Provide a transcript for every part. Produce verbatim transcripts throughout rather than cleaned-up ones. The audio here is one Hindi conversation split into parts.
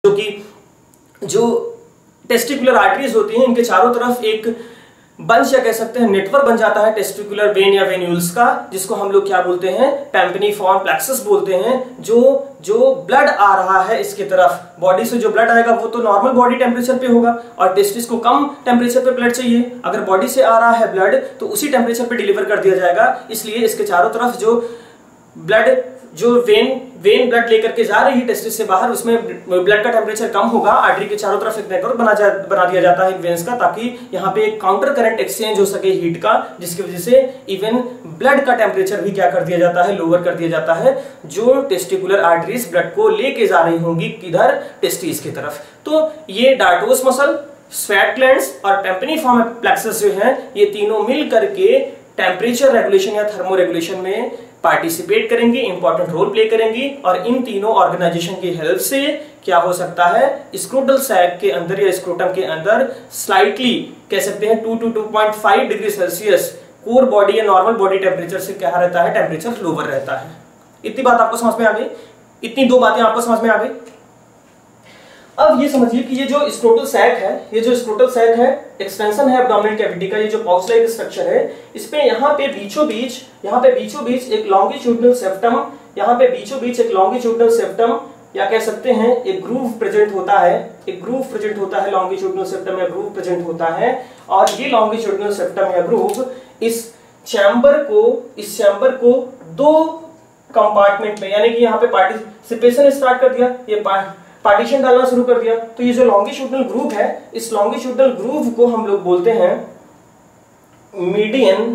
जो कि जो टेस्टिकुलर आर्टरीज होती हैं इनके चारों तरफ एक बंच या कह सकते हैं नेटवर्क बन जाता है टेस्टिकुलर वेन या वेन्यूल्स का, जिसको हम लोग क्या बोलते हैं, टाइम्पैनिफॉर्म प्लेक्सस बोलते हैं। जो जो ब्लड आ रहा है इसके तरफ, बॉडी से जो ब्लड आएगा वो तो नॉर्मल बॉडी टेम्परेचर पे होगा और टेस्टिस को कम टेम्परेचर पे ब्लड चाहिए। अगर बॉडी से आ रहा है ब्लड तो उसी टेम्परेचर पे डिलीवर कर दिया जाएगा, इसलिए इसके चारों तरफ जो ब्लड जो वेन वेन ब्लड लेकर के जा रही है टेस्टिस से बाहर, उसमें ब्लड का टेम्परेचर कम होगा। आर्टरी के चारों तरफ एक नेटवर्क बना जा बना दिया जाता है वेन्स का, ताकि यहाँ पे एक काउंटर करंट एक्सचेंज हो सके हीट का, जिसकी वजह से इवन ब्लड का टेम्परेचर भी क्या कर दिया जाता है, लोअर कर दिया जाता है, जो टेस्टिकुलर आर्टरीज ब्लड को लेके जा रही होंगी किधर, टेस्टिस की तरफ। तो ये डार्टोस मसल, स्वेट ग्लैंड्स और टाइम्पैनिफॉर्म प्लेक्सस जो है, ये तीनों मिल करके टेम्परेचर रेगुलेशन या थर्मो रेगुलेशन में पार्टिसिपेट करेंगी, इंपॉर्टेंट रोल प्ले करेंगी। और इन तीनों ऑर्गेनाइजेशन की हेल्प से क्या हो सकता है, स्क्रोटल सैक के अंदर या स्क्रोटम के अंदर स्लाइटली कह सकते हैं two two two point five degree Celsius core body या नॉर्मल बॉडी टेम्परेचर से क्या रहता है, टेम्परेचर लोअर रहता है। इतनी बात आपको समझ में आ गई, इतनी दो बातें आपको समझ में आ गई। अब ये समझिए कि ये जो स्क्रोटल सैक है, ये जो स्क्रोटल सैक है एक्सटेंशन है एब्डोमिनल कैविटी का, ये जो पाउच लाइक स्ट्रक्चर है, इस पे यहाँ पे बीचों बीच यहाँ पे बीचों बीच एक लॉन्गिट्यूडिनल सेप्टम, यहाँ पे बीचों बीच एक लॉन्गिट्यूडिनल सेप्टम या कह सकते हैं एक ग्रूव प्रेजेंट होता है, एक ग्रूव प्रेजेंट होता है, लॉन्गिट्यूडिनल सेप्टम या ग्रूव प्रेजेंट होता है। और ये लॉन्गिट्यूडिनल सेप्टम या ग्रूव इस चैम्बर को इस चैम्बर को दो कंपार्टमेंट में, यानी कि यहाँ पे पार्टिसिपेशन स्टार्ट कर दिया, ये पार्टीशन डालना शुरू कर दिया। तो ये जो लॉन्गिट्यूडिनल ग्रूव है, इस लॉन्गिट्यूडिनल ग्रूव को हम लोग बोलते हैं मीडियन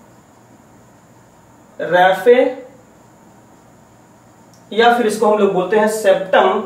रैफे, या फिर इसको हम लोग बोलते हैं सेप्टम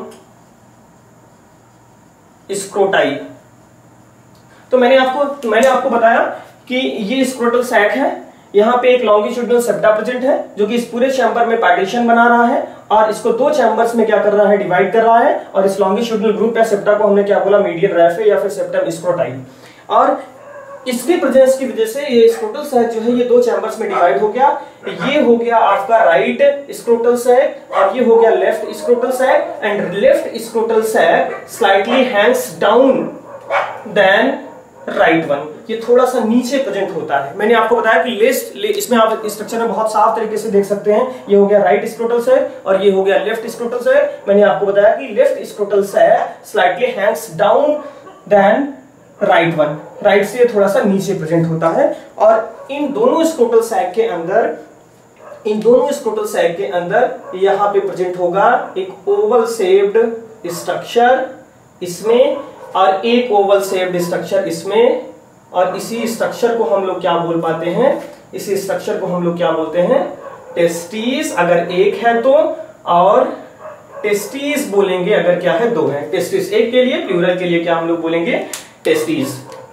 स्क्रोटाई। तो मैंने आपको मैंने आपको बताया कि ये स्क्रोटल सैक है, यहाँ पे एक लॉन्गिट्यूडिनल सेप्टा प्रेजेंट है जो कि इस पूरे चैम्बर में पार्टीशन बना रहा है और इसको दो चैम्बर्स में क्या कर रहा है, डिवाइड कर रहा है। और इस लॉन्गिट्यूडिनल ग्रुप या सेप्टा को हमने क्या बोला, मीडियन रैफे या फिर सेप्टम स्क्रोटाई। और इसके प्रेजेंस की वजह से ये स्क्रोटल सैक जो है ये दो चैम्बर्स में डिवाइड हो गया। ये हो गया आपका राइट स्क्रोटल सैक और ये हो गया left scrotal sac. And left scrotal sac slightly hangs down then right one, ये थोड़ा सा नीचे प्रेजेंट होता है। मैंने आपको बताया कि लिस्ट इसमें आप स्ट्रक्चर में बहुत साफ तरीके से देख सकते हैं। ये हो गया राइट स्क्रोटल सैक और ये हो गया लेफ्ट स्क्रोटल सैक। मैंने आपको बताया कि left scrotal sac slightly hangs down then right one, right से थोड़ा सा नीचे प्रेजेंट होता है। और इन दोनों स्क्रोटल सैक के अंदर इन दोनों स्क्रोटल सैक के अंदर यहाँ पे प्रेजेंट होगा एक ओवल शेप्ड स्ट्रक्चर इसमें और एक ओवल शेप्ड स्ट्रक्चर इसमें। और इसी स्ट्रक्चर को हम लोग क्या बोल पाते हैं, इसी स्ट्रक्चर को हम लोग क्या बोलते हैं, टेस्टिस अगर एक है तो, और टेस्टिस बोलेंगे अगर क्या है, दो है। टेस्टिस एक के लिए, प्लूरल के लिए क्या हम लोग बोलेंगे, टेस्टिस।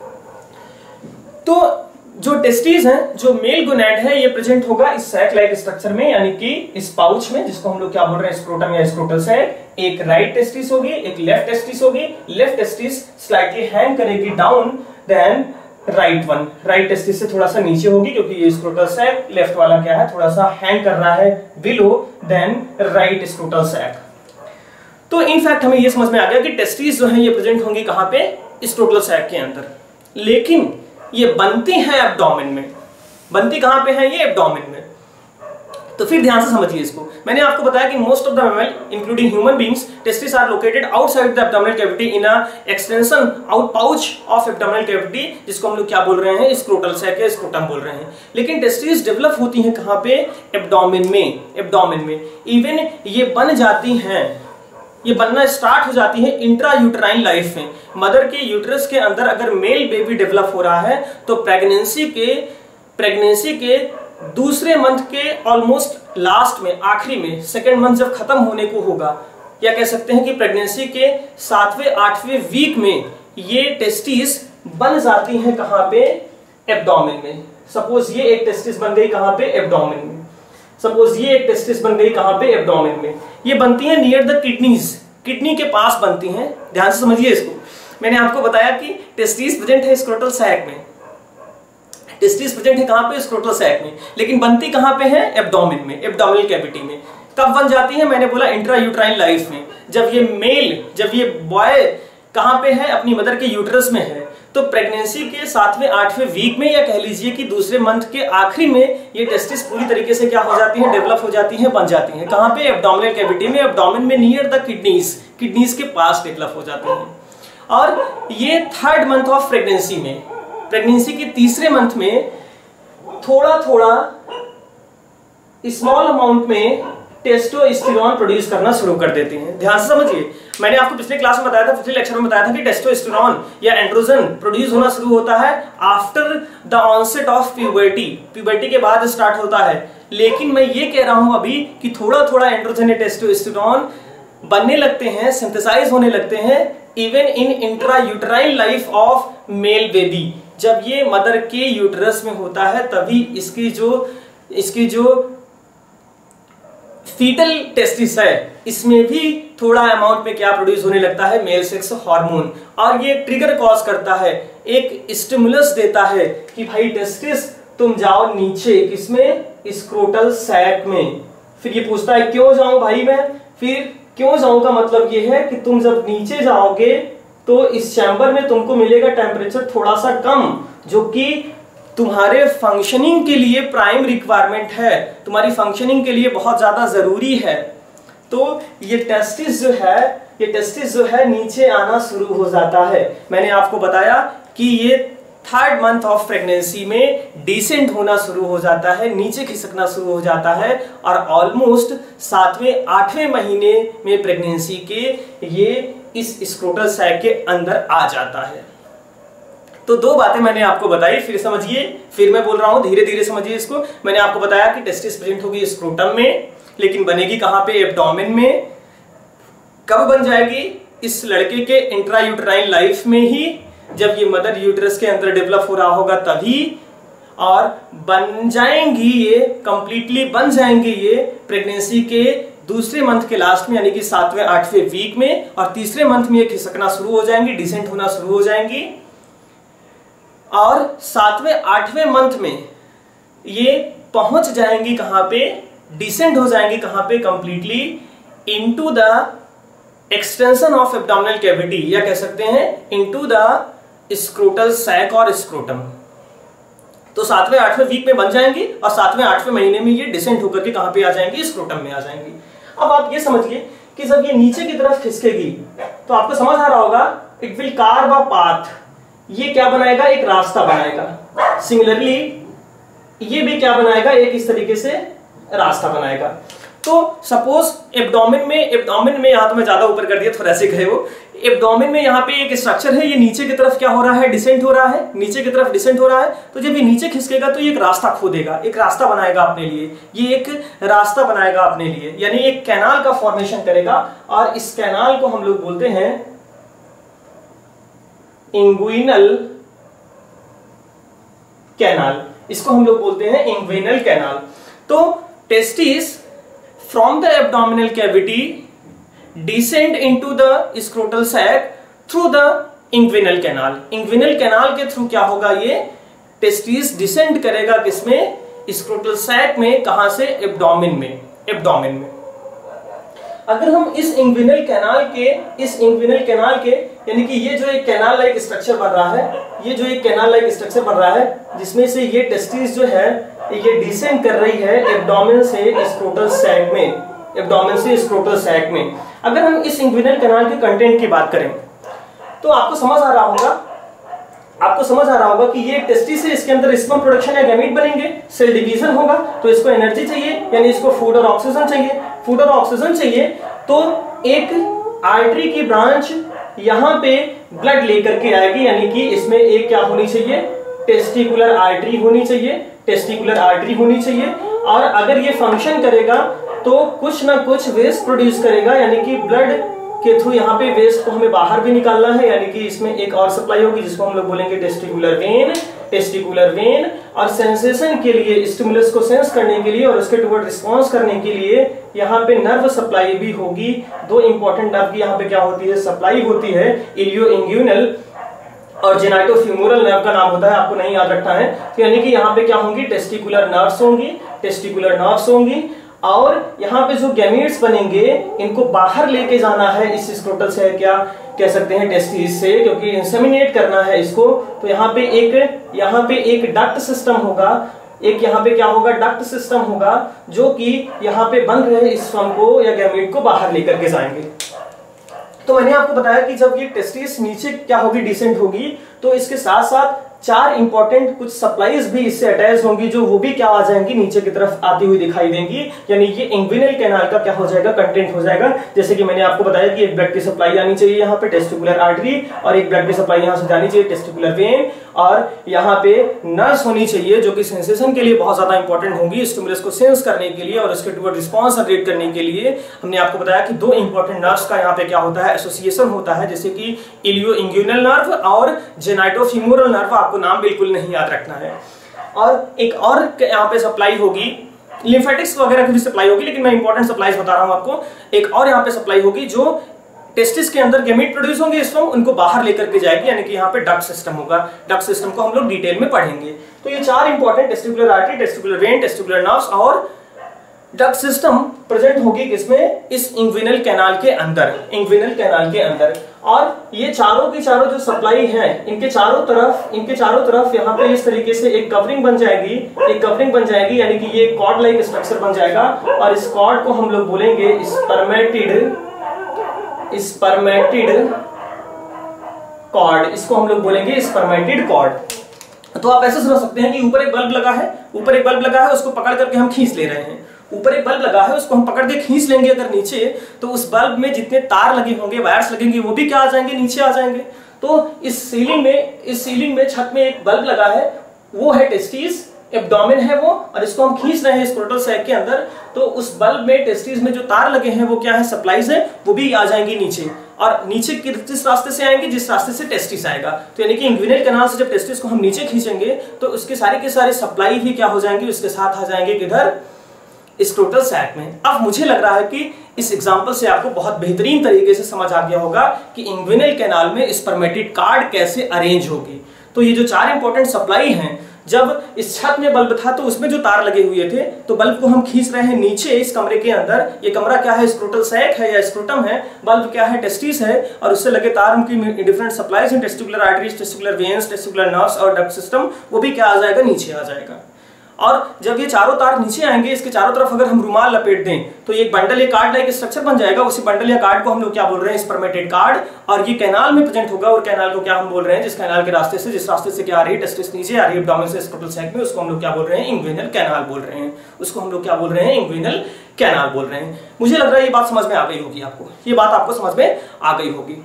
तो जो टेस्टिस है, जो मेल गोनैड है, ये प्रेजेंट होगा इस सैक लाइक स्ट्रक्चर में, यानी कि इस पाउच में, जिसको हम लोग क्या बोल रहे हैं, स्क्रोटम या स्क्रोटल सैक। एक राइट टेस्टिस होगी, एक लेफ्ट टेस्टिस होगी। लेफ्ट टेस्टिस स्लाइटली हैंग करेगी down then right one, right testis से थोड़ा सा नीचे होगी क्योंकि ये स्क्रोटल सैक, लेफ्ट वाला क्या है, थोड़ा सा हैंग कर रहा है below then right scrotal sac. तो इनफैक्ट हमें ये समझ में आ गया कि टेस्टिस जो है ये प्रेजेंट होंगी कहां पे, स्क्रोटल सैक के अंदर, लेकिन ये बनती हैं एब्डोमेन में। बनती कहां पे है ये, एब्डोमेन में। तो फिर ध्यान से समझिए इसको। मैंने आपको बताया कि most of the mammal including human beings testis are located outside the abdominal cavity in a extension out pouch of abdominal cavity, जिसको हम लोग क्या बोल रहे हैं, स्क्रोटल सैक या स्क्रोटम बोल रहे हैं। लेकिन टेस्टिस डेवलप होती हैं कहां पे, एब्डोमेन में। एब्डोमेन में इवन ये बन जाती हैं, ये बनना स्टार्ट हो जाती है इंट्रा यूटराइन लाइफ में। मदर के यूटरस के अंदर अगर मेल बेबी डेवलप हो रहा है तो प्रेगनेंसी के प्रेगनेंसी के दूसरे मंथ के ऑलमोस्ट लास्ट में, आखिरी में, सेकेंड मंथ जब खत्म होने को होगा, या कह सकते हैं कि प्रेगनेंसी के सातवें आठवें वीक में ये टेस्टिस बन जाती हैं कहां पे, एब्डोमेन में। सपोज ये एक टेस्टिस बन गई कहां पे, एब्डोमेन में। सपोज ये एक टेस्टिस बन गई कहां पे, एब्डोमेन में। ये बनती है नियर द किडनीज, किडनी के पास बनती हैं। ध्यान से समझिए इसको। मैंने आपको बताया कि टेस्टिस प्रेजेंट है स्क्रोटल सैक में, टेस्टिस प्रेजेंट है कहां पे, स्क्रोटल सैक में, लेकिन बनती कहां पे है, एब्डोमेन में, एब्डोमिनल कैविटी में। कब बन जाती है? मैंने बोला इंट्रा यूट्राइन लाइफ में, जब ये मेल, जब ये बॉय कहां पे है? अपनी मदर के यूट्रस में है। तो प्रेगनेंसी के सातवें आठवें वीक में, या कह लीजिए कि दूसरे मंथ के आखिरी में, ये टेस्टिस पूरी तरीके से क्या हो जाती है? डेवलप हो जाती है, बन जाती है। कहां पे? एब्डोमिनल कैविटी में, एब्डोमेन में, नियर द किडनीज, किडनीज के पास डेवलप हो जाती है। और ये थर्ड मंथ ऑफ प्रेगनेंसी में, प्रेगनेंसी के तीसरे मंथ में थोड़ा थोड़ा स्मॉल अमाउंट में टेस्टोस्टेरोन प्रोड्यूस करना शुरू कर देती हैं। ध्यान से समझिए, मैंने आपको पिछले क्लास में बताया था, पिछले लेक्चर में बताया था कि टेस्टोस्टेरोन या एंड्रोजन प्रोड्यूस होना शुरू होता है after the onset of puberty, puberty के बाद स्टार्ट होता है। लेकिन मैं ये कह रहा हूं अभी कि थोड़ा थोड़ा एंड्रोजन या टेस्टोस्टेरोन बनने लगते हैं, सिंथेसाइज होने लगते हैं even in intra uterine life of male baby. जब ये मदर के यूट्रस में होता है तभी इसकी जो इसकी जो फीटल टेस्टिस है, इसमें भी थोड़ा अमाउंट में क्या प्रोड्यूस होने लगता है? Male sex hormone. और ये ट्रिगर कॉज करता है, एक स्टिमुलस देता है कि भाई टेस्टिस तुम जाओ नीचे, किसमें? स्क्रोटल सैक में। फिर ये पूछता है क्यों जाऊं भाई मैं? फिर क्यों जाऊं का मतलब ये है कि तुम जब नीचे जाओगे तो इस चैम्बर में तुमको मिलेगा टेम्परेचर थोड़ा सा कम, जो कि तुम्हारे फंक्शनिंग के लिए प्राइम रिक्वायरमेंट है, तुम्हारी फंक्शनिंग के लिए बहुत ज्यादा जरूरी है। तो ये टेस्टिस जो है, ये टेस्टिस जो है नीचे आना शुरू हो जाता है। मैंने आपको बताया कि ये थर्ड मंथ ऑफ प्रेगनेंसी में डिसेंट होना शुरू हो जाता है, नीचे खिसकना शुरू हो जाता है, और ऑलमोस्ट सातवें आठवें महीने में प्रेगनेंसी के ये इस स्क्रोटल सैक के अंदर आ जाता है। तो दो बातें मैंने आपको बताई, फिर समझिए, फिर मैं बोल रहा हूं धीरे धीरे समझिए इसको। मैंने आपको बताया कि टेस्टिस प्रेजेंट होगी स्क्रोटम में, लेकिन बनेगी कहां पे? एब्डोमेन में। कब बन जाएगी? इस लड़के के इंट्रा यूट्राइन लाइफ में ही, जब ये मदर यूट्रस के अंदर डेवलप हो रहा होगा तभी। और बन जाएंगी ये, कंप्लीटली बन जाएंगे ये प्रेगनेंसी के दूसरे मंथ के लास्ट में, यानी कि सातवें आठवें वीक में, और तीसरे मंथ में ये खिसकना शुरू हो जाएंगी, डिसेंट होना शुरू हो जाएंगी। और सातवें आठवें मंथ में ये पहुंच जाएंगी कहां पे? डिसेंड हो जाएंगी कहां पे? Completely into the extension of abdominal cavity, या कह सकते हैं इनटू द स्क्रोटल सैक और स्क्रोटम। तो सातवें आठवें वीक में बन जाएंगी और सातवें आठवें महीने में ये डिसेंड होकर के कहां पे आ जाएंगी? स्क्रोटम में आ जाएंगी। अब आप ये समझिए कि जब ये नीचे की तरफ खिसकेगी तो आपको समझ आ रहा होगा, it will carve a path. ये क्या बनाएगा? एक रास्ता बनाएगा। सिमिलरली ये भी क्या बनाएगा? एक इस तरीके से रास्ता बनाएगा। तो सपोज एब्डोमेन में, एब्डोमेन में यहां तो मैं ज्यादा ऊपर कर दिया, थोड़ा ऐसे गए वो। एब्डोमेन में यहाँ पे एक स्ट्रक्चर है, ये नीचे की तरफ क्या हो रहा है? डिसेंट हो रहा है, नीचे की तरफ डिसेंट हो रहा है। तो जब ये नीचे खिसकेगा तो ये एक रास्ता खोदेगा, एक रास्ता बनाएगा अपने लिए, ये एक रास्ता बनाएगा अपने लिए, यानी एक कैनाल का फॉर्मेशन करेगा। और इस कैनाल को हम लोग बोलते हैं इंग्विनल कैनाल, इसको हम लोग बोलते हैं इंग्विनल कैनाल। तो testis from the abdominal cavity descend into the scrotal sac through the inguinal canal. Inguinal canal के थ्रू क्या होगा? ये टेस्टिस डिसेंड करेगा किसमें? स्क्रोटल सैक में। कहां से? एब्डोमेन में, एब्डोमेन में। अगर हम इस इंग्विनल कैनाल के इस इंग्विनल कैनाल के यानी कि ये जो एक कैनाल लाइक स्ट्रक्चर बन रहा है, ये जो एक कैनाल लाइक स्ट्रक्चर बन रहा है जिसमें से ये टेस्टिस जो है ये डिसेंड कर रही है एब्डोमेन से स्क्रोटल सैक में, एब्डोमेन से स्क्रोटल सैक में। अगर हम इस इंग्विनल कैनाल के कंटेंट की बात करें तो आपको समझ आ रहा होगा आपको समझ आ रहा होगा कि ये टेस्टिस है, इसके अंदर स्पर्म प्रोडक्शन या गैमीट बनेंगे, सेल डिवीजन होगा, तो इसको एनर्जी चाहिए, यानी इसको फूड और ऑक्सीजन चाहिए। फूड और ऑक्सीजन चाहिए तो एक आर्टरी की ब्रांच यहां पे ब्लड लेकर के आएगी, यानी कि इसमें एक क्या होनी चाहिए? टेस्टिकुलर आर्टरी होनी चाहिए, टेस्टिकुलर आर्टरी होनी चाहिए। और अगर ये फंक्शन करेगा तो कुछ ना कुछ वेस्ट प्रोड्यूस करेगा, यानी कि ब्लड के थ्रू यहाँ पे वेस्ट को हमें बाहर भी निकालना है, यानी कि इसमें एक और सप्लाई होगी जिसको हम लोग बोलेंगे टेस्टिकुलर वेन। टेस्टिकुलर वेन और सेंसेशन के लिए, स्टिमुलस को सेंस करने के लिए और उसके टुवर्ड रिस्पॉन्स करने के लिए यहाँ पे नर्व सप्लाई भी होगी। दो इंपॉर्टेंट नर्व की यहाँ पे क्या होती है? सप्लाई होती है, इलियो इंग्यूनल और जेनाइटोफिमोरल नर्व का नाम होता है, आपको नहीं याद रखना है। तो यानी कि यहाँ पे क्या होंगी? टेस्टिकुलर नर्व्स होंगी, टेस्टिकुलर नर्व्स होंगी। और यहाँ पे जो गैमीट्स बनेंगे इनको बाहर लेके जाना है इस स्क्रोटल से, क्या कह सकते हैं टेस्टिस से, क्योंकि इंसेमिनेट करना है इसको। तो यहाँ पे एक यहाँ पे एक डक्ट सिस्टम होगा, एक यहाँ पे क्या होगा, डक्ट सिस्टम होगा, जो कि यहाँ पे बन रहे स्पर्म को या गैमीट को बाहर लेकर के जाएंगे। तो मैंने आपको बताया कि जब ये टेस्टिस नीचे क्या होगी, डिसेंट होगी, तो इसके साथ साथ चार इंपॉर्टेंट कुछ सप्लाईज भी इससे अटैच होंगी, जो वो भी क्या आ जाएंगी, नीचे की तरफ आती हुई दिखाई देंगी। यानी ये इंग्विनल कैनाल का क्या हो जाएगा, कंटेंट हो जाएगा। जैसे कि मैंने आपको बताया कि एक ब्लड की सप्लाई आनी चाहिए यहाँ पे टेस्टिकुलर आर्टरी, और एक ब्लड की सप्लाई यहाँ से जानी चाहिए टेस्टिकुलर वेन, और यहाँ पे नर्व्स होनी चाहिए जो कि सेंसेशन के लिए बहुत ज्यादा इंपॉर्टेंट होंगी, स्टिमुलस को सेंस करने के लिए और उसके टुवर्ड रिस्पॉन्स जनरेट करने के लिए। हमने आपको बताया कि दो इंपॉर्टेंट नर्व्स का यहाँ पे क्या होता है, एसोसिएशन होता है, जैसे कि इलियो इंग्विनल नर्व और जेनाइटोफीमोरल नर्व। आपको नाम बिल्कुल नहीं याद रखना है। और एक और यहाँ पे सप्लाई होगी, लिम्फेटिक्स वगैरह की भी सप्लाई होगी, लेकिन मैं इंपॉर्टेंट सप्लाईज बता रहा हूं आपको। एक और यहाँ पे सप्लाई होगी जो टेस्टिस के अंदर गैमीट प्रोड्यूस होंगे, स्पर्म उनको बाहर लेकर के जाएगी, यानी कि यहाँ पे डक्ट सिस्टम होगा। डक्ट सिस्टम को हम लोग डिटेल में पढ़ेंगे। तो ये चार important, testicular artery, testicular vein, testicular nerves और डक्ट सिस्टम प्रेजेंट होगी किसमें, इस इंग्विनल कैनाल के अंदर, इंग्विनल कैनाल के अंदर। और ये चारों की चारों जो सप्लाई है, इनके चारों तरफ इनके चारों तरफ यहाँ पे इस तरीके से एक कवरिंग बन जाएगी, एक कवरिंग बन जाएगी, यानी कि ये कॉर्ड लाइक स्ट्रक्चर बन जाएगा। और इस कॉर्ड को हम लोग बोलेंगे स्पर्मेटिड स्पर्मेटिड कॉर्ड, इसको हम लोग बोलेंगे स्पर्मेटिड कॉर्ड। तो आप ऐसे समझ सकते हैं कि ऊपर एक बल्ब लगा है, ऊपर एक बल्ब लगा है, उसको पकड़ करके हम खींच ले रहे हैं। ऊपर एक बल्ब लगा है, उसको हम पकड़ के खींच लेंगे अगर नीचे, तो उस बल्ब में जितने तार लगे होंगे, वायर्स लगेंगे, वो भी क्या आ जाएंगे, नीचे आ जाएंगे। तो इस सीलिंग में इस सीलिंग में छत में एक बल्ब लगा है, वो है टेस्टिस, एब्डोमेन है वो, और इसको हम खींच रहे हैं स्क्रोटल सैक के अंदर। तो उस बल्ब में, टेस्टिस में जो तार लगे हैं वो क्या है, सप्लाईज है, वो भी आ जाएंगी नीचे। और नीचे किस रास्ते से आएंगे, जिस रास्ते से टेस्टिस आएगा। तो यानी कि इंग्विनल कैनाल से जब टेस्टिस को हम नीचे खींचेंगे तो उसके सारे के सारे सप्लाई भी क्या हो जाएंगे, उसके साथ आ जाएंगे किधर, स्क्रोटल सैक में। अब मुझे लग रहा है कि इस एग्जांपल से आपको बहुत बेहतरीन तरीके से समझ आ गया होगा कि इंग्विनल कैनाल में स्पर्मेटिड कार्ड कैसे अरेंज होगी। तो ये जो चार इंपॉर्टेंट सप्लाई हैं, जब इस छत में बल्ब था तो उसमें जो तार लगे हुए थे, तो बल्ब को हम खींच रहे हैं नीचे इस कमरे के अंदर। ये कमरा क्या है, स्क्रोटल सैक है या स्क्रोटम है, बल्ब क्या है, टेस्टिस है, और उससे लगे तार उनकी डिफरेंट सप्लाईज हैं, testicular arteries, testicular veins, testicular nerves और डक्ट सिस्टम, वो भी क्या आ जाएगा, नीचे आ जाएगा। और जब ये चारों तार नीचे आएंगे, इसके चारों तरफ अगर हम रुमाल लपेट दें तो ये बंडल, ये कार्ड लाइक स्ट्रक्चर बन जाएगा। उसी बंडल या कार्ड को हम लोग क्या बोल रहे हैं, स्पर्मेटेड कार्ड। और ये कैनाल में प्रेजेंट होगा, और कैनाल को क्या हम बोल रहे हैं, जिस कैनाल के रास्ते से जिस रास्ते से क्या आ रही है, टेस्टिस नीचे आ रही है एब्डोमेन से स्क्रोटल सैक में, उसको हम लोग क्या बोल रहे हैं, इंग्विनल कैनाल बोल रहे हैं। उसको हम लोग क्या बोल रहे हैं, इंग्विनल कैनाल बोल रहे हैं। मुझे लग रहा है ये बात समझ में आ गई होगी आपको, ये बात आपको समझ में आ गई होगी।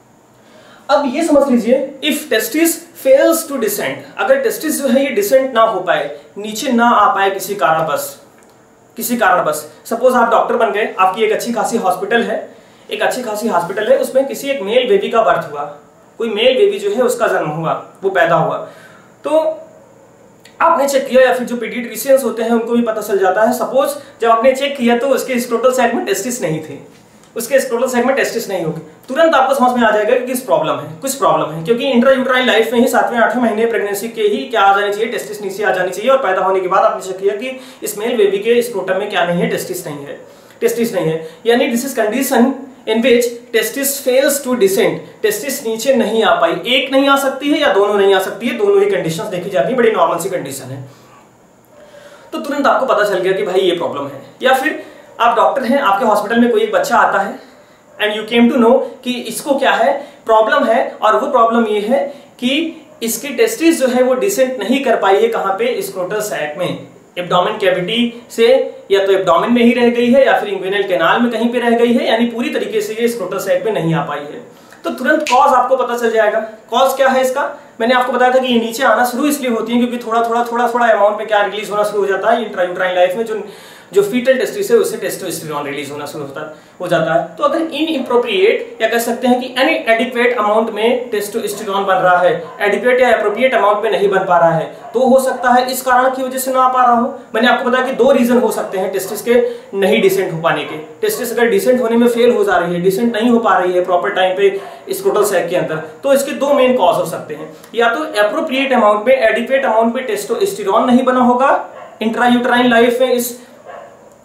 अब ये समझ लीजिए, if testis fails to descend, अगर टेस्टिस जो है ये डिसेंड ना हो पाए, नीचे ना आ पाए किसी कारणवश, किसी कारणवश सपोज आप डॉक्टर बन गए, आपकी एक अच्छी खासी हॉस्पिटल है, एक अच्छी खासी हॉस्पिटल है, उसमें किसी एक मेल बेबी का बर्थ हुआ, कोई मेल बेबी जो है उसका जन्म हुआ, वो पैदा हुआ। तो आपने चेक किया, या फिर जो पीडियाट्रिशियंस होते हैं उनको भी पता चल जाता है, सपोज जब आपने चेक किया तो उसके स्क्रोटल सैक में टेस्टिस नहीं थे, उसके स्क्रोटल सैक में टेस्टिस नहीं होगी, तुरंत आपको समझ में आ जाएगा कि किस प्रॉब्लम है, कुछ प्रॉब्लम है। क्योंकि इंट्रायूट्राइन लाइफ में ही सातवें आठवें महीने प्रेगनेंसी के ही क्या आ जानी चाहिए, टेस्टिस नीचे आ जानी चाहिए। और पैदा होने के बाद आपने चेक किया कि इस मेल बेबी के स्क्रोटम में क्या नहीं है, टेस्टिस नहीं है, टेस्टिस नहीं है। यानी this is condition in which testis fails to descend, testis नीचे नहीं आ पाई, एक नहीं आ सकती है या दोनों नहीं आ सकती है, दोनों ही कंडीशंस देखी जाती है, बड़ी नॉर्मल सी कंडीशन है। तो तुरंत आपको पता चल गया कि भाई ये प्रॉब्लम है। या फिर आप डॉक्टर हैं, आपके हॉस्पिटल में कोई एक बच्चा आता है and you came to know कि इसको क्या है, प्रॉब्लम है, और वो प्रॉब्लम ये है कि इसकी टेस्टिस जो है वो डिसेंट नहीं कर पाई है, कहां पे, स्क्रोटल सैक में, एब्डोमेन कैविटी से, या तो एब्डोमेन में ही रह गई है या फिर इंग्विनल कैनाल में कहीं पे रह गई है, यानी पूरी तरीके से ये स्क्रोटल सैक में नहीं आ पाई है। तो तुरंत कॉज आपको पता चल जाएगा। कॉज क्या है इसका, मैंने आपको बताया था कि ये नीचे आना शुरू इसलिए होती है क्योंकि थोड़ा थोड़ा थोड़ा थोड़ा अमाउंट में क्या रिलीज होना शुरू हो जाता है इंट्रायूट्राइन लाइफ में, जो जो फीटल टेस्टिस है उससे टेस्टोस्टेरोन रिलीज होना शुरू होता हो जाता है। तो अगर इनएप्रोप्रिएट या कह सकते हैं कि एनी एडिक्वेट अमाउंट में टेस्टोस्टेरोन बन रहा है, एडिक्वेट या एप्रोप्रिएट अमाउंट में नहीं बन पा रहा है, तो हो सकता है इस कारण की वजह से ना आ पा रहा हो। मैंने आपको बताया कि दो रीजन हो सकते हैं टेस्टिस के नहीं डिसेंट हो पाने के। टेस्टिस अगर डिसेंट होने में फेल हो जा रही है, डिसेंट नहीं हो पा रही है प्रॉपर टाइम पे स्क्रोटल सैक के अंदर, तो इसके दो मेन कॉज हो सकते हैं। या तो एप्रोप्रिएट अमाउंट में, एडिक्वेट अमाउंट में टेस्टोस्टेरोन नहीं बना होगा इंट्रायूट्राइन लाइफ में, इस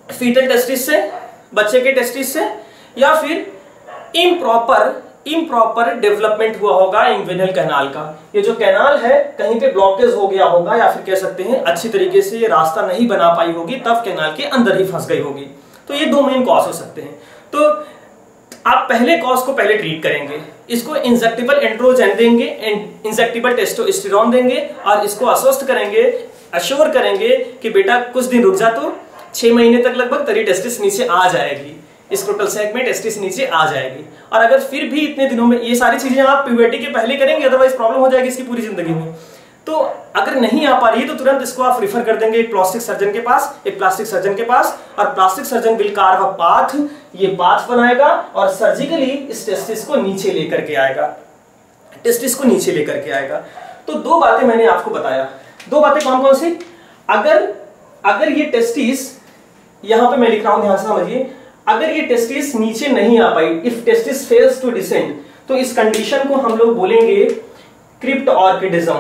फीटल टेस्टिस से, बच्चे के टेस्टिस से, या फिर इम्प्रॉपर इम्प्रॉपर डेवलपमेंट हुआ होगा इंग्विनल कैनाल का। ये जो कैनाल है कहीं पे ब्लॉकेज हो गया होगा, या फिर कह सकते हैं अच्छी तरीके से ये रास्ता नहीं बना पाई होगी, तब कैनाल के अंदर ही फंस गई होगी। तो ये दो मेन कॉज हो सकते हैं। तो आप पहले कॉज को पहले ट्रीट करेंगे, इसको इंजेक्टेबल एंड्रोजन देंगे, इंजेक्टेबल टेस्टोस्टेरोन देंगे और इसको आश्वस्त करेंगे, अश्योर करेंगे कि बेटा कुछ दिन रुक जा, तो छह महीने तक लगभग तेरी टेस्टिस नीचे आ जाएगी, स्क्रोटल सैक में टेस्टिस नीचे आ जाएगी। और अगर फिर भी इतने दिनों में ये सारी चीजें आप प्यूबर्टी के पहले करेंगे, अदरवाइज प्रॉब्लम हो जाएगी इसकी पूरी जिंदगी में। तो अगर नहीं आ पा रही है तो तुरंत इसको आप रिफर कर देंगे एक प्लास्टिक सर्जन के पास, एक प्लास्टिक सर्जन के पास, और plastic surgeon will carve a path, ये पाथ बनाएगा और सर्जिकली इस टेस्टिस को नीचे लेकर के आएगा, टेस्टिस को नीचे लेकर के आएगा। तो दो बातें मैंने आपको बताया। दो बातें कौन कौन सी? अगर अगर ये टेस्टिस, यहां पे मैं लिख रहा हूं, ध्यान से समझिए, अगर ये टेस्टिस नीचे नहीं आ पाई, if testis fails to descend, तो इस कंडीशन को हम लोग बोलेंगे क्रिप्ट ऑर्किडिज्म।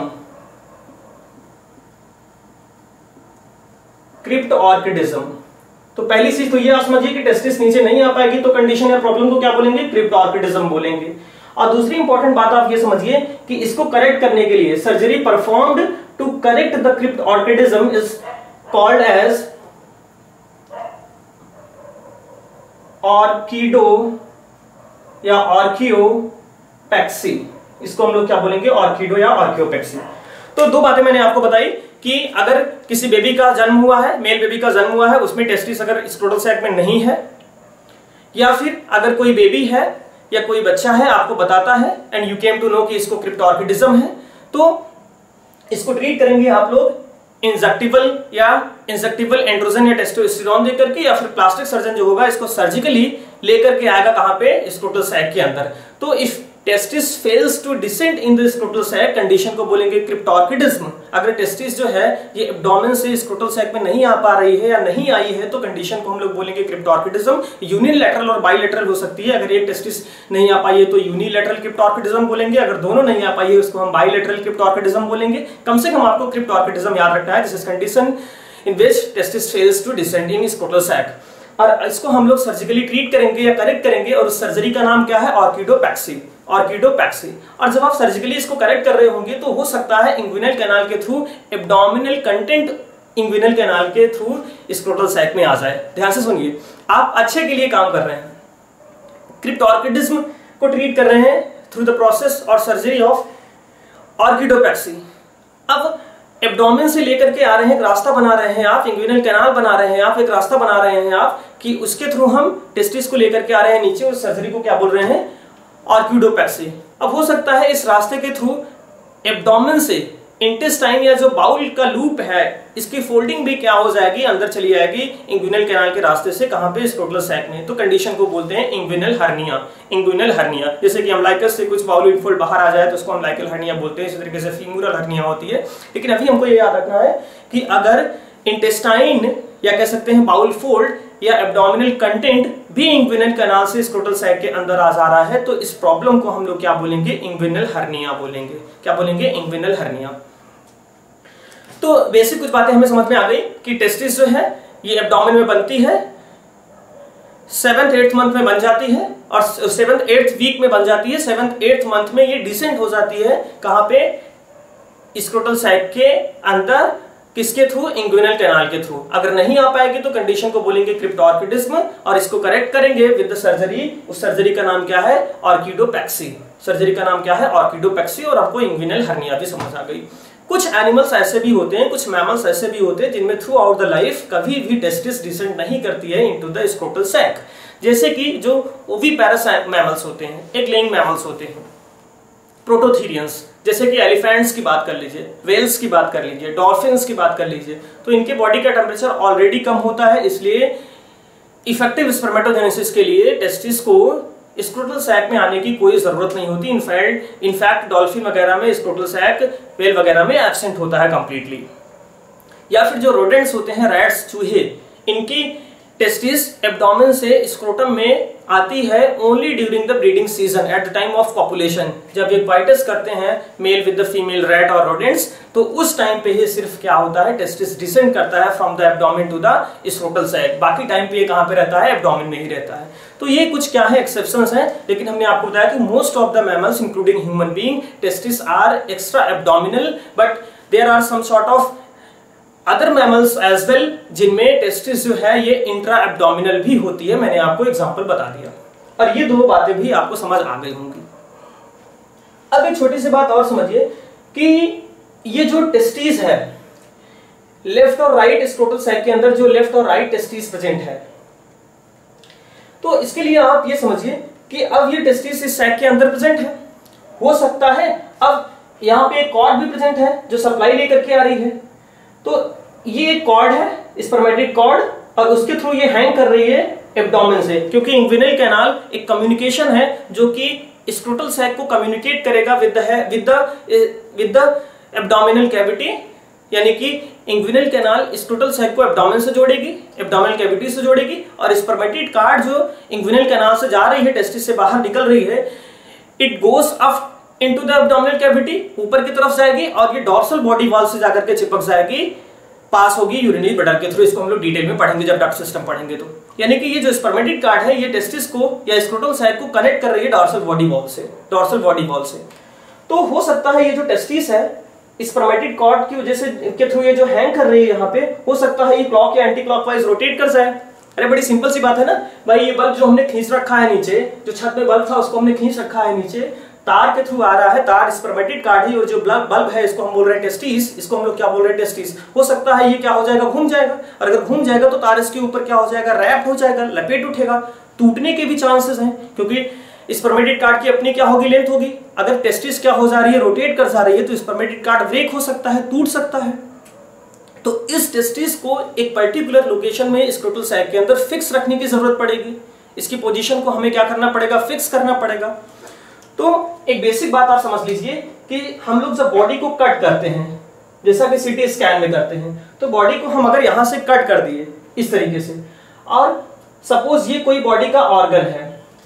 क्रिप्ट ऑर्किडिज्म। तो पहली चीज तो ये आप समझिए कि टेस्टिस नीचे नहीं आ पाएगी तो कंडीशन या प्रॉब्लम को क्या बोलेंगे? क्रिप्ट ऑर्किडिज्म बोलेंगे। और दूसरी इंपॉर्टेंट बात आप ये समझिए कि इसको करेक्ट करने के लिए surgery performed to correct the cryptorchidism is called as orchido या ऑर्कियोपेक्सी। इसको हम लोग क्या बोलेंगे? ऑर्किडो या ऑर्कियोपेक्सी। तो दो बातें मैंने आपको बताई कि अगर किसी बेबी का जन्म हुआ है, मेल बेबी का जन्म हुआ है, उसमें टेस्टिस अगर स्क्रोटल सैक में नहीं है, या फिर अगर कोई बेबी है या कोई बच्चा है आपको बताता है and you came to know कि इसको क्रिप्ट ऑर्किडिज्म है, तो इसको ट्रीट करेंगे आप लोग इंजेक्टिबल या इंजेक्टिबल एंड्रोजन या टेस्टोस्टेरोन देकर के, या फिर प्लास्टिक सर्जन जो होगा इसको सर्जिकली लेकर के आएगा कहां पे? स्क्रोटल सैक के अंदर। तो if testis fails to descend in the scrotal sac, condition को बोलेंगे क्रिप्ट ऑर्किडिज्म। अगर टेस्टिस जो है ये एब्डोमेन से स्क्रोटल सैक में नहीं आ पा रही है या नहीं आई है तो कंडीशन को हम लोग बोलेंगे क्रिप्ट ऑर्किडिज्म। यूनिलैटरल और बाइलैटरल हो सकती है। अगर एक टेस्टिस नहीं आ पाई है तो यूनिलैटरल क्रिप्ट ऑर्किडिज्म बोलेंगे, अगर दोनों नहीं आ पाई है उसको हम बाइलैटरल क्रिप्ट ऑर्किडिज्म बोलेंगे। कम से कम आपको क्रिप्ट ऑर्किडिज्म याद रखना है। This is condition in which testis fails to descend in scrotal sac, और इसको हम लोग सर्जिकली ट्रीट करेंगे या करेक्ट करेंगे, और उस सर्जरी का नाम क्या है? ऑर्किडोपैक्सी। ऑर्किडोपैक्सी। और जब आप सर्जिकली इसको करेक्ट कर रहे होंगे तो हो सकता है इंग्विनल कैनाल के through abdominal content inguinal canal के थ्रू स्क्रोटल सैक में आ जाए। ध्यान से सुनिए, आप अच्छे के लिए काम कर रहे हैं, क्रिप्ट ऑर्किडिज्म को ट्रीट कर रहे हैं थ्रू द प्रोसेस और सर्जरी ऑफ ऑर्किडोपैक्सी। अब एब्डोमेन से लेकर के आ रहे हैं, एक रास्ता बना रहे हैं आप, इंग्विनल कैनाल बना रहे हैं आप, एक रास्ता बना रहे हैं आप कि उसके थ्रू हम टेस्टिस को लेकर के आ रहे हैं नीचे, उस सर्जरी को क्या बोल रहे हैं? ऑर्किडोपैक्सी। अब हो सकता है इस रास्ते के थ्रू एब्डोमेन से इंटेस्टाइन या जो बाउल का लूप है इसकी फोल्डिंग भी क्या हो जाएगी? अंदर चली जाएगी इंग्विनल कैनाल के रास्ते से, कहां पे? स्क्रोटल सैक में। तो कंडीशन को बोलते हैं इंग्विनल हर्निया। इंग्विनल हर्निया, जैसे कि अम्लाइकस से कुछ बाउल इनफोल्ड बाहर आ जाए तो उसको अम्लाइकल हर्निया बोलते हैं। इसी तरीके से फीमोरल हर्निया होती है। लेकिन अभी हमको ये याद रखना है कि अगर इंटेस्टाइन या कह सकते हैं बाउल फोल्ड या एब्डोमिनल कंटेंट भी इंग्विनल कैनाल से स्क्रोटल सैक के अंदर आ जा रहा है तो इस प्रॉब्लम को हम लोग क्या बोलेंगे? इंग्विनल हर्निया बोलेंगे। क्या बोलेंगे? Inguinal hernia. तो बेसिक कुछ बातें हमें समझ में आ गई कि टेस्टिस जो है ये एब्डोमेन में बनती है, सेवंथ एट्थ मंथ में बन जाती है और सेवंथ एट्थ वीक में बन जाती है। सेवंथ एट्थ मंथ में ये डिसेंट हो जाती है कहां पे? स्क्रोटल सैक के अंदर। किसके थ्रू? इंग्विनल कैनाल के थ्रू। अगर नहीं आ पाएगी तो कंडीशन को बोलेंगे क्रिप्ट ऑर्किडिज्म और इसको करेक्ट करेंगे विद द सर्जरी। उस सर्जरी का नाम क्या है? ऑर्किडोपैक्सी। सर्जरी का नाम क्या है? ऑर्किडोपैक्सी। और आपको इंग्विनल हर्निया भी समझ आ गई। कुछ एनिमल्स ऐसे भी होते हैं, कुछ मैमल्स ऐसे भी होते हैं जिनमें थ्रू आउट द लाइफ कभी भी टेस्टिस डिसेंट नहीं करती है इनटू द स्क्रोटल सैक। जैसे कि जो ओविपेरस मैमल्स होते हैं, एग लेइंग मैमल्स होते हैं, प्रोटोथीरियंस, जैसे कि एलिफेंट्स की बात कर लीजिए, वेल्स की बात कर लीजिए, डॉल्फिन्स की बात कर लीजिए, तो इनके बॉडी का टेम्परेचर ऑलरेडी कम होता है। इसलिए इफेक्टिव स्पर्मेटोजेनेसिस के लिए टेस्टिस को स्क्रोटल सैक में आने की कोई जरूरत नहीं होती। इनफैक्ट इनफैक्ट डॉल्फिन वगैरह में स्क्रोटल सैक, वेल वगैरह में एब्सेंट होता है कंप्लीटली। या फिर जो रोडेंट्स होते हैं, रैट्स, चूहे, इनकी टेस्टिस एब्डोमेन से स्क्रोटम में आती है only during the breeding season at the time of copulation. जब ये क्वाइटस करते हैं male with the female rat और रोडेंट्स, तो उस टाइम पे ही सिर्फ क्या होता है, टेस्टिस डिसेंड करता है from the abdomen to the scrotal sac. बाकी टाइम पे ये कहां पे रहता है, एब्डोमेन में ही रहता है। तो ये कुछ क्या है, एक्सेप्शंस हैं, लेकिन हमने आपको बताया कि most of the mammals including human being testis are extra abdominal, but there are some sort of other mammals as well जिनमें टेस्टिस जो है ये इंट्रा एब्डोमिनल भी होती है। मैंने आपको एग्जांपल बता दिया और ये दो बातें भी आपको समझ आ गई होंगी। अब एक छोटी सी बात और समझिए कि ये जो टेस्टिस है, लेफ्ट और राइट स्क्रोटल सैक के अंदर जो लेफ्ट और राइट टेस्टिस प्रेजेंट है, तो इसके लिए आप ये समझिए कि अब ये टेस्टिस इस सैक के अंदर प्रेजेंट है। हो सकता है अब यहाँ पे एक कॉर्ड भी प्रेजेंट है जो सप्लाई लेकर के आ रही है, तो ये एक कॉर्ड है स्पर्मेटिक कॉर्ड और उसके थ्रू ये हैंग कर रही है एब्डोमेन से, क्योंकि इंग्विनल कैनाल एक कम्युनिकेशन है जो कि स्क्रोटल सैक को कम्युनिकेट करेगा with the with the with the abdominal cavity, यानी कि इंग्विनल कैनाल स्क्रोटल सैक को एब्डोमेन से जोड़ेगी, एब्डोमिनल कैविटी से जोड़ेगी, और स्पर्मेटिक कार्ड जो इंग्विनल कैनाल से जा रही है, टेस्टिस से बाहर निकल रही है, it goes up into the abdominal cavity, ऊपर की तरफ जाएगी और ये डॉर्सल बॉडी वॉल से जाकर के चिपक जाएगी, पास होगी यूरिनरी ब्लडर के थ्रू। इसको हम लोग डिटेल में पढ़ेंगे जब डक्ट सिस्टम पढ़ेंगे तो। यानी कि ये जो स्पर्मेटिक कार्ड है ये टेस्टिस को या स्क्रोटल सैक को कनेक्ट कर रही है डॉर्सल बॉडी वॉल से, डॉर्सल बॉडी वॉल से। तो हो सकता है ये जो टेस्टिस है स्पर्मेटिक कॉर्ड की वजह से के थ्रू ये जो हैंग कर रही है यहाँ पे, हो सकता है ये क्लॉक या एंटी क्लॉकवाइज रोटेट कर जाए। अरे बड़ी सिंपल सी बात है ना भाई, ये बल्ब जो हमने खींच रखा है नीचे, जो छत में बल्ब था उसको हमने खींच रखा है नीचे, तार के थ्रू आ रहा है, तार स्पर्मेटिक कार्ड है और जो बल्ब है इसको हम बोल रहे हैं टेस्टिस, इसको हम लोग क्या बोल रहे हैं, टेस्टिस। हो सकता है ये क्या हो जाएगा, घूम जाएगा, और अगर घूम जाएगा तो तार इसके ऊपर क्या हो जाएगा, रैप हो जाएगा, लपेट उठेगा, टूटने के भी चांसेस हैं, क्योंकि स्पर्मेटिक कार्ड की अपनी क्या होगी, लेंथ होगी। अगर टेस्टिस क्या हो जा रही है, रोटेट कर जा रही है, तो स्पर्मेटिक कार्ड ब्रेक हो सकता है, टूट सकता है। तो इस टेस्टिस को एक पर्टिकुलर लोकेशन में स्क्रोटल सैक के अंदर फिक्स रखने की जरूरत पड़ेगी। इसकी पोजीशन को हमें क्या करना पड़ेगा, फिक्स करना पड़ेगा। तो एक बेसिक बात आप समझ लीजिए कि हम लोग जब बॉडी को कट करते हैं, जैसा कि सीटी स्कैन में करते हैं, तो बॉडी को हम अगर यहां से कट कर दिए इस तरीके से, और सपोज ये कोई बॉडी का ऑर्गन है,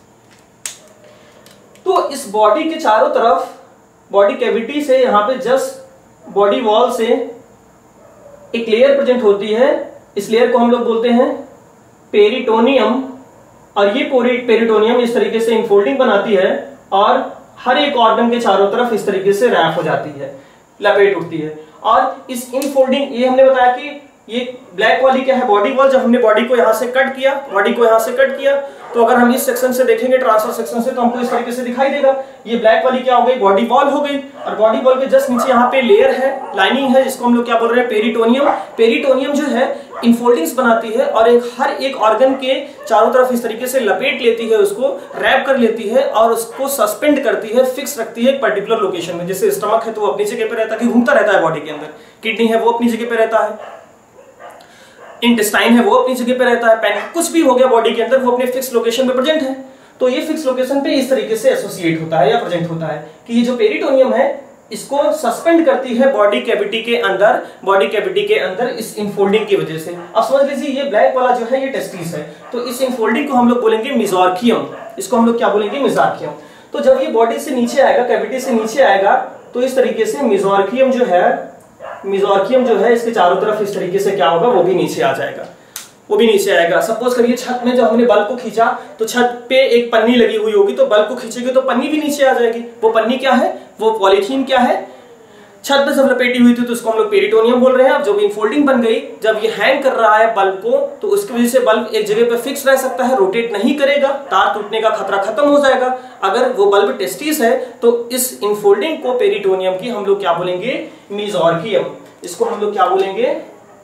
तो इस बॉडी के चारों तरफ बॉडी कैविटी से यहां पे जस्ट बॉडी वॉल से एक लेयर प्रेजेंट होती है। इस लेयर को हम लोग बोलते हैं पेरिटोनियम, और ये पेरिटोनियम इस तरीके से इनफोल्डिंग बनाती है और हर एक ऑर्गन के चारों तरफ इस तरीके से रैप हो जाती है, लपेट उठती है। और इस इनफोल्डिंग, ये हमने बताया कि ये ब्लैक वाली क्या है, बॉडी वॉल। जब हमने बॉडी को यहां से कट किया, बॉडी को यहां से कट किया, तो अगर हम इस सेक्शन से देखेंगे, ट्रांसफर सेक्शन से, तो हमको इस तरीके से दिखाई देगा। ये ब्लैक वाली क्या हो गई, बॉडी वॉल हो गई, और बॉडी वॉल के जस्ट नीचे यहाँ पे लेयर है, लाइनिंग है, जिसको हम लोग क्या बोल रहे हैं, पेरिटोनियम। पेरिटोनियम जो है इनफोल्डिंग्स बनाती है और एक हर एक ऑर्गन के चारों तरफ इस तरीके से लपेट लेती है, उसको रैप कर लेती है और उसको सस्पेंड करती है, फिक्स रखती है एक पर्टिकुलर लोकेशन में। जैसे स्टमक है तो वो अपनी जगह पे रहता है, घूमता रहता है बॉडी के अंदर, किडनी है वो अपनी जगह पे रहता है, इंटेस्टाइन है वो अपनी जगह पे रहता है, पैन कुछ भी हो गया बॉडी के अंदर, वो अपने फिक्स लोकेशन पे प्रेजेंट है। तो ये फिक्स लोकेशन पे इस तरीके से एसोसिएट होता है या प्रेजेंट होता है कि ये जो पेरिटोनियम है इसको सस्पेंड करती है बॉडी कैविटी के अंदर, बॉडी कैविटी के अंदर इस इनफोल्डिंग की वजह से। अब समझ लीजिए ये ब्लैक वाला जो है ये टेस्टिस है, तो इस इनफोल्डिंग को हम लोग बोलेंगे मेसोर्कियम, इसको हम लोग क्या बोलेंगे, मेसोर्कियम। तो जब ये बॉडी से नीचे आएगा, कैविटी से नीचे आएगा, तो इस तरीके से मेसोर्कियम जो है, मेसोर्कियम जो है इसके चारों तरफ इस तरीके से क्या होगा, वो भी नीचे आ जाएगा, वो भी नीचे आएगा। सपोज करिए छत में जब हमने बल्ब को खींचा तो छत पे एक पन्नी लगी हुई होगी, तो बल्ब को खींचेगी तो पन्नी भी नीचे आ जाएगी। वो पन्नी क्या है, वो पॉलीथीन क्या है, छत पे जब लपेटी हुई थी तो उसको हम लोग पेरिटोनियम बोल रहे हैं। अब जब इनफोल्डिंग बन गई, जब ये हैंग कर रहा है बल्ब को, तो उसकी वजह से बल्ब एक जगह पे फिक्स रह सकता है, रोटेट नहीं करेगा, तार टूटने का खतरा खत्म हो जाएगा। अगर वो बल्ब टेस्टिस है तो इस इनफोल्डिंग को पेरिटोनियम की हम लोग क्या बोलेंगे, मेसोर्कियम। इसको हम लोग क्या बोलेंगे,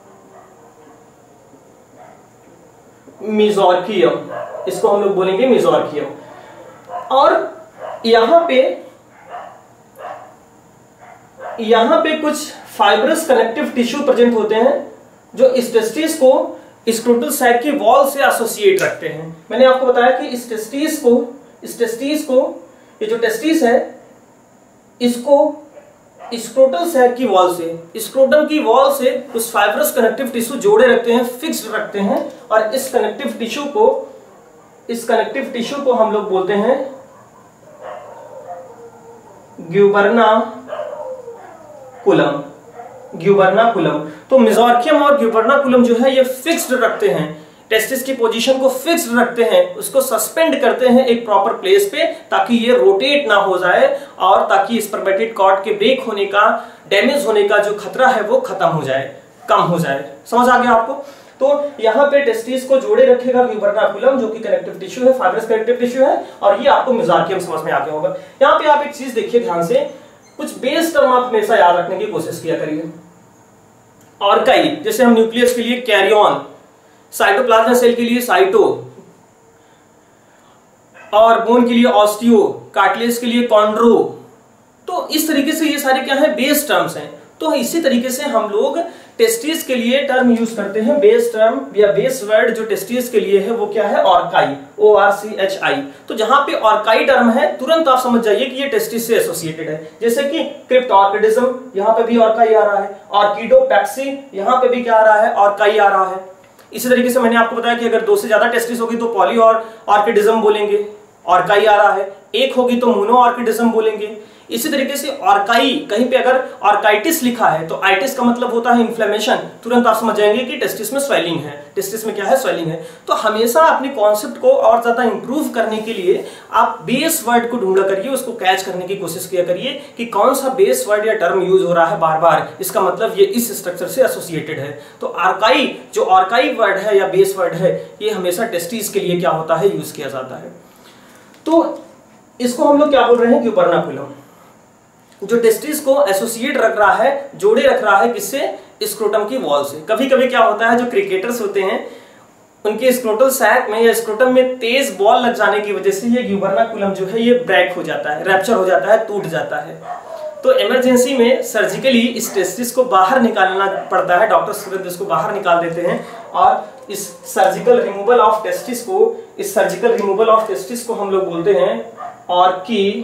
मेसोर्कियम, इसको हम लोग बोलेंगे मेसोर्कियम। और यहां पे यहां पे कुछ फाइब्रस कनेक्टिव टिश्यू प्रेजेंट होते हैं जो इस टेस्टिस को स्क्रोटल सैक की वॉल से एसोसिएट रखते हैं। मैंने आपको बताया कि इस टेस्टिस को इस टेस्टिस को ये जो टेस्टिस है इसको स्क्रोटल सैक की वॉल से, स्क्रोटम की वॉल से कुछ फाइब्रस कनेक्टिव टिश्यू जोड़े रखते हैं, फिक्स्ड रखते हैं, और इस कनेक्टिव टिश्यू को इस कनेक्टिव टिश्यू को हम लोग बोलते हैं ग्यूबर्नाकुलम। ग्यूबर्नाकुलम। तो मेसोर्कियम और ग्यूबर्नाकुलम जो है ये फिक्स्ड रखते हैं, टेस्टिस की पोजीशन को फिक्स्ड रखते हैं, उसको सस्पेंड करते हैं एक प्रॉपर प्लेस पे, ताकि ये रोटेट ना हो जाए और ताकि स्पर्मेटिड कॉर्ड के ब्रेक होने का, डैमेज होने का जो खतरा है वो खत्म हो जाए, कम हो जाए। समझ आ गया आपको? तो यहाँ पे टेस्टिस को जोड़े रखेगा ग्यूबर्नाकुलम, जो कि कनेक्टिव टिश्यू है, फाइब्रस कनेक्टिव टिश्यू है, और ये आपको मेसोर्कियम समझ में आ गया होगा। यहाँ पे आप एक चीज देखिए ध्यान से, कुछ बेस टर्म आप हमेशा याद रखने की कोशिश किया करिए। ऑर्काई, जैसे हम न्यूक्लियस के लिए कैरियन, साइटोप्लाज्म सेल के लिए साइटो, और बोन के लिए ऑस्टियो, कार्टिलेज के लिए कॉन्ड्रो। तो इस तरीके से ये सारे क्या है, बेस टर्म्स हैं। तो इसी तरीके से हम लोग टेस्टिस के लिए टर्म यूज करते हैं, बेस टर्म या बेस वर्ड जो टेस्टिस के लिए है वो क्या है, archaea, O R C H I. तो जहां पे ऑर्काई टर्म है तुरंत आप समझ जाइए कि ये टेस्टिस से एसोसिएटेड है। जैसे कि क्रिप्टॉर्किडिज्म, यहां पे भी ऑर्काई आ रहा है, ऑर्किडोपेक्सी, यहां पे भी क्या आ रहा है, ऑर्काई आ रहा है। इसी तरीके से मैंने आपको बताया कि अगर दो से ज्यादा टेस्टिस होगी तो पॉली और ऑर्किडिज्म बोलेंगे, ऑर्काई आ रहा है। एक होगी तो मोनो ऑर्किडिज्म बोलेंगे। इसी तरीके से ऑर्काई, कहीं पे अगर ऑर्काइटिस लिखा है तो आइटिस का मतलब होता है इन्फ्लेमेशन, तुरंत आप समझ जाएंगे कि टेस्टिस में स्वेलिंग है, टेस्टिस में क्या है, स्वेलिंग है। तो हमेशा अपने कॉन्सेप्ट को और ज्यादा इंप्रूव करने के लिए आप बेस वर्ड को ढूंढा करिए, उसको कैच करने की कोशिश किया करिए कि कौन सा बेस वर्ड या टर्म यूज हो रहा है बार बार, इसका मतलब ये इस स्ट्रक्चर से एसोसिएटेड है। तो ऑर्काई, जो ऑर्काई वर्ड है या बेस वर्ड है, ये हमेशा टेस्टिस के लिए क्या होता है, यूज किया जाता है। तो इसको हम लोग क्या बोल रहे हैं, ग्यूबर्नाकुलम, जो टेस्टिस को एसोसिएट रख रहा है, जोड़े रख रहा है, किससे, स्क्रोटम की वॉल से। कभी कभी क्या होता है, जो क्रिकेटर्स होते हैं उनके स्क्रोटल सैक में या स्क्रोटम में तेज बॉल लग जाने की वजह से ये ग्यूबर्नाकुलम जो है ये ब्रेक हो जाता है, रैप्चर हो जाता है, टूट जाता है। तो इमरजेंसी में सर्जिकली इस टेस्टिस को बाहर निकालना पड़ता है, डॉक्टर्स तुरंत इसको बाहर निकाल देते हैं, और इस सर्जिकल रिमूवल ऑफ टेस्टिस को इस सर्जिकल रिमूवल ऑफ टेस्टिस को हम लोग बोलते हैं ऑर्की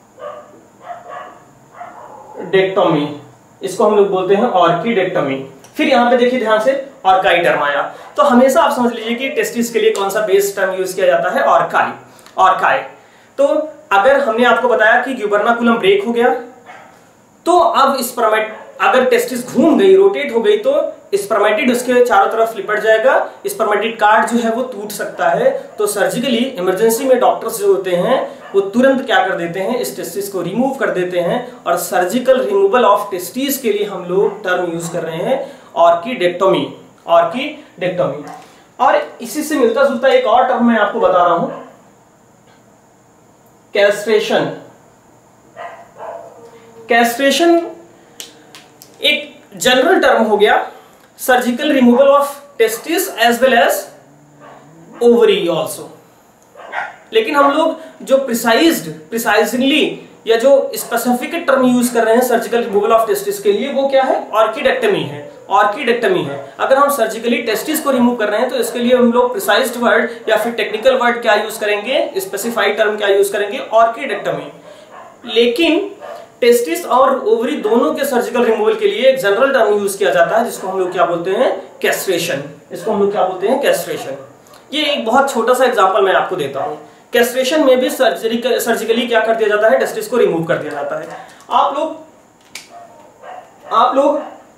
डेक्टोमी। इसको हम लोग बोलते हैं ऑर्किडेक्टोमी। फिर यहां पे देखिए ध्यान से, ऑर्काई टर्म आया। तो हमेशा आप समझ लीजिए कि टेस्टिस के लिए कौन सा बेस टर्म यूज किया जाता है, ऑर्काई, ऑर्काई। तो अगर हमने आपको बताया कि ग्यूबर्नाकुलम ब्रेक हो गया, तो अब स्पर्मेट अगर टेस्टिस घूम गई, रोटेट हो गई, तो स्पर्मेटिड उसके चारों तरफ लिपट जाएगा, स्पर्मेटिड कार्ड जो है वो टूट सकता है। तो सर्जिकली इमरजेंसी में डॉक्टर्स जो होते हैं वो तुरंत क्या कर देते हैं, इस टेस्टिस को रिमूव कर देते हैं, और सर्जिकल रिमूवल ऑफ टेस्टिस के लिए हम लोग टर्म यूज कर रहे हैं ऑर्किडेक्टोमी, ऑर्किडेक्टोमी। और इसी से मिलता जुलता एक और टर्म मैं आपको बता रहा हूं, कैस्ट्रेशन। कैस्ट्रेशन एक जनरल टर्म हो गया, surgical removal of testis as well as ovary also. लेकिन हम लोग जो प्रिसाइज्ड प्रिसाइजली या जो स्पेसिफिक टर्म यूज कर रहे हैं सर्जिकल रिमूवल ऑफ टेस्टिस के लिए, वो क्या है, ऑर्किडेक्टमी है, ऑर्किडेक्टमी है। अगर हम सर्जिकली टेस्टिस को रिमूव कर रहे हैं तो इसके लिए हम लोग प्रिसाइज्ड वर्ड या फिर टेक्निकल वर्ड क्या यूज करेंगे, स्पेसिफाइड टर्म क्या यूज करेंगे, ऑर्किडेक्टमी। लेकिन टेस्टिस और ओवरी दोनों के सर्जिकल रिमूवल के लिए एक जनरल टर्म यूज किया जाता है, जिसको हम लोग क्या बोलते हैं, कैस्ट्रेशन। इसको हम लोग क्या बोलते हैं, कैस्ट्रेशन। ये एक बहुत छोटा सा एग्जांपल मैं आपको देता हूं। कैस्ट्रेशन में भी सर्जरी सर्जिकली क्या कर दिया जाता है, टेस्टिस को रिमूव कर दिया जाता है। आप लोग आप लोग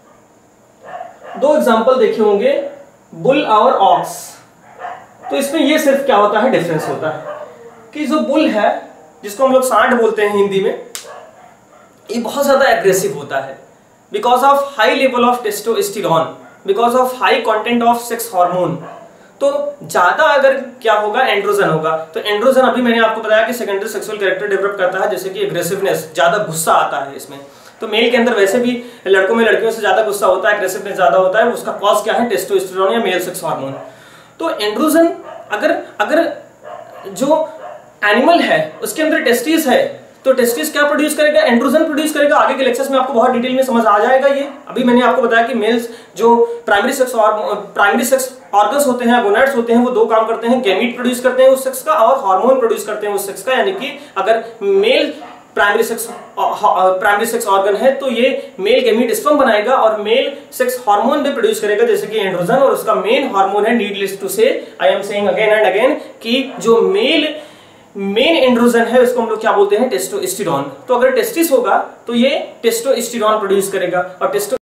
दो एग्जांपल देखे होंगे, बुल और ऑक्स। तो इसमें ये सिर्फ क्या होता है, डिफरेंस होता है कि जो बुल है, जिसको हम लोग सांड बोलते हैं हिंदी में, ये बहुत ज्यादा एग्रेसिव होता है because of high level of testosterone, because of high content of sex hormone. तो ज्यादा अगर क्या होगा, एंड्रोजन होगा। तो एंड्रोजन अभी मैंने आपको बताया कि सेकेंडरी सेक्सुअल कैरेक्टर डेवलप करता है, जैसे कि एग्रेसिवनेस, ज्यादा गुस्सा आता है इसमें। तो मेल के अंदर वैसे भी लड़कों में लड़कियों से ज्यादा गुस्सा होता है, एग्रेसिवनेस ज्यादा होता है, उसका कॉज क्या है, टेस्टोस्टेरोन या मेल सेक्स हार्मोन। तो एंड्रोजन अगर अगर जो एनिमल है उसके अंदर टेस्टिस है, तो टेस्टिस क्या प्रोड्यूस करेगा, एंड्रोजन प्रोड्यूस करेगा। आगे के लेक्चर्स में आपको बहुत डिटेल में समझ आ जाएगा ये। अभी मैंने आपको बताया कि मेल्स जो प्राइमरी सेक्स और प्राइमरी सेक्स ऑर्गन्स होते हैं, गोनाड्स होते हैं, वो दो काम करते हैं, गैमीट प्रोड्यूस करते हैं उस सेक्स का और हार्मोन प्रोड्यूस करते हैं उस सेक्स का। यानी कि अगर male primary sex primary sex organ है, तो ये मेल गैमीट स्पर्म बनाएगा और मेल सेक्स हार्मोन भी प्रोड्यूस करेगा जैसे कि एंड्रोजन, और उसका मेन हार्मोन है, needless to say I am saying again and again, कि जो मेल मेन एंड्रोजन है उसको हम लोग क्या बोलते हैं, टेस्टोस्टेरोन। तो अगर टेस्टिस होगा तो ये टेस्टोस्टेरोन प्रोड्यूस करेगा, और टेस्टो